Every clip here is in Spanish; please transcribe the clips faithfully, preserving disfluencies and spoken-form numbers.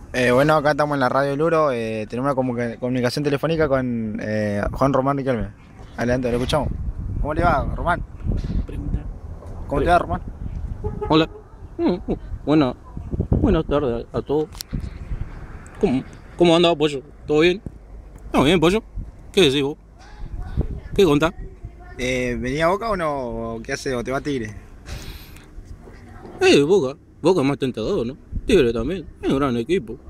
Eh, bueno, acá estamos en la Radio Luro, eh, tenemos una comunica- comunicación telefónica con eh, Juan Román Riquelme. Adelante, lo escuchamos. ¿Cómo le va, Román? Pregunta. ¿Cómo te Pre- va, Román? Hola. Mm, mm, Buena, buenas tardes a, a todos. ¿Cómo, cómo anda, pollo? ¿Todo bien? No, bien, pollo. ¿Qué decís vos? ¿Qué contás? Eh, ¿venía a Boca o no? ¿O qué hace? ¿O te va Tigre? Eh, Boca. Boca es más tentador, ¿no? Tigre también. Es un gran equipo.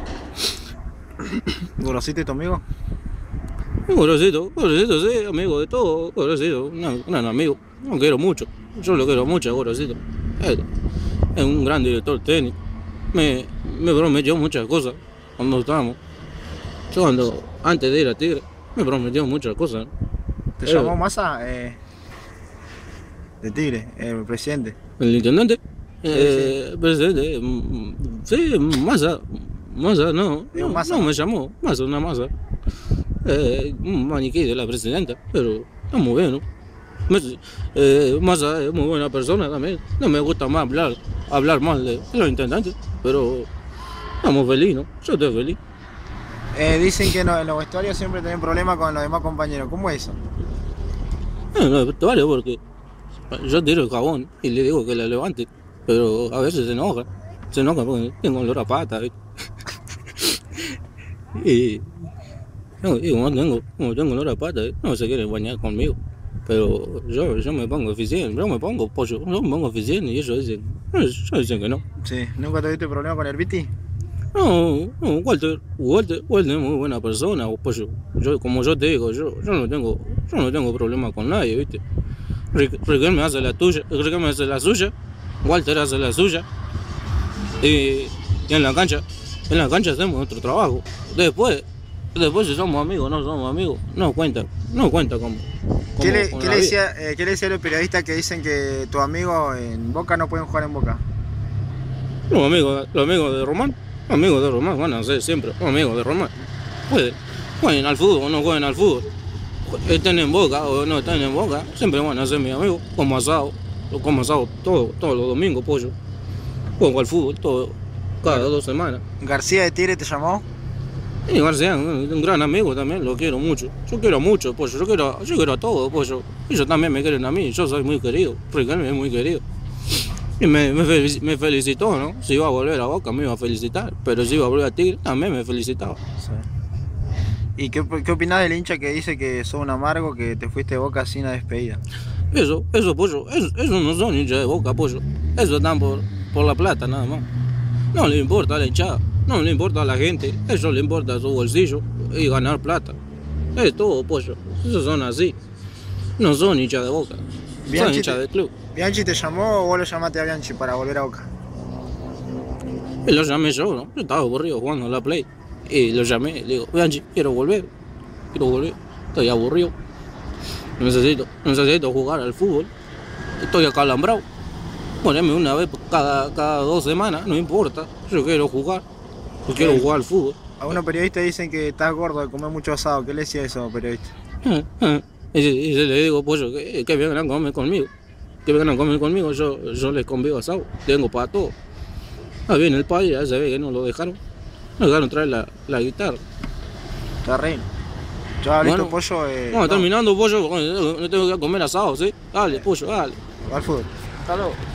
¿Gorosito y tu amigo? Un gorosito, gorosito, sí, amigo de todo. Gorosito, un gran, gran amigo. Lo quiero mucho. Yo lo quiero mucho, gorosito. Es, es un gran director técnico. Me, me prometió muchas cosas cuando estábamos. Yo cuando, antes de ir a Tigre, me prometió muchas cosas. ¿Te Eh, llamó Massa? Eh, de Tigre, el presidente. El intendente, Sí, eh, presidente, mm, sí, Massa, Massa, no, Es un no, Massa. no me llamó, Massa, una Massa. Eh, un maniquí de la presidenta, pero está muy bien, ¿no? Me- eh, Massa es muy buena persona también. No me gusta más hablar, hablar mal de los intendentes, pero estamos felices, ¿no? Yo estoy feliz. Eh, dicen que no, en los vestuarios siempre tienen problemas con los demás compañeros. ¿Cómo es eso? Eh, no, esto vale porque yo tiro el jabón y le digo que la levante, pero a veces se enoja. Se enoja porque tengo olor a pata, ¿viste? Y, no, y como tengo, como tengo olor a pata, ¿eh? No se quieren bañar conmigo. Pero yo, yo me pongo eficiente, yo me pongo pollo, yo me pongo eficiente y ellos dicen, ellos dicen que no. Sí. ¿Nunca tuviste problema con el Viti? No, no, Walter, Walter, Walter es muy buena persona, pollo. Yo, como yo te digo, yo, yo no tengo, yo no tengo problema con nadie, ¿viste? Rick- Riquelme hace la tuya, Riquelme hace la suya, Walter hace la suya, y, y en la cancha, en la cancha hacemos nuestro trabajo. Después, después si somos amigos o no somos amigos, no cuenta, no cuenta como, ¿Qué como le, con qué la le vida. decía, eh, ¿qué le decía a los periodistas que dicen que tus amigos en Boca no pueden jugar en Boca? Los amigos, los amigos de Román, los amigos de Román van a ser siempre los amigos de Román. Pueden, jueguen al fútbol o no jueguen al fútbol, estén en Boca o no estén en Boca, siempre van a ser mis amigos, como asado, como asado todo, todos los domingos, pollo. Juego al fútbol todo, cada dos semanas. ¿García de Tigre te llamó? Y García, un un gran amigo también, lo quiero mucho. Yo quiero mucho, pollo, yo quiero, yo quiero a todos, pollo. Ellos también me quieren a mí, yo soy muy querido, Riquelme es muy querido. Y me, me, felici- me felicitó, ¿no? Si iba a volver a Boca me iba a felicitar, pero si iba a volver a Tigre también me felicitaba. Sí. ¿Y qué, qué opinás del hincha que dice que sos un amargo, que te fuiste de Boca sin la despedida? Eso, eso, pollo, eso, eso no son hinchas de Boca, pollo. Eso están por, por la plata nada más. No le importa a la hinchada, no le importa a la gente, eso le importa a su bolsillo y ganar plata. Es todo, pollo. Esos son así. No son hinchas de Boca, son Bianchi hinchas te, del club. ¿Bianchi te llamó o vos lo llamaste a Bianchi para volver a Boca? Y lo llamé yo, ¿no? Yo estaba aburrido jugando a la Play. Y lo llamé, le digo, Bianchi, quiero volver, quiero volver, estoy aburrido. Necesito, necesito jugar al fútbol. Estoy acalambrado. Poneme una vez cada, cada dos semanas, no importa. Yo quiero jugar. Yo quiero Ok. jugar al fútbol. Algunos periodistas dicen que estás gordo de comer mucho asado. ¿Qué le decía eso a esos periodistas? Y, si- y si le digo, pollo, que, que vengan a comer conmigo. Que vengan a comer conmigo, yo, yo les convido asado. Tengo para todo. Ah, viene el padre, ya se ve que no lo dejaron. No dejaron traer la, la guitarra. Está re. Ya listo, Bueno, pollo. Eh, Bueno, no, terminando, pollo, no tengo que comer asado, ¿sí? Dale, pollo, dale. al fútbol. Hasta luego.